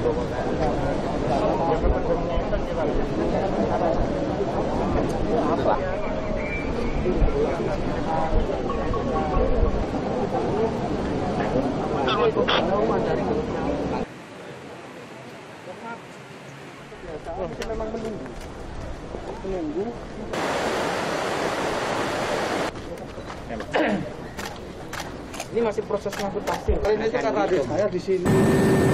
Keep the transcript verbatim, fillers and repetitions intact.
Memang menunggu. Menunggu. Ini masih proses konsultasi. Kali ini kata adik saya di sini.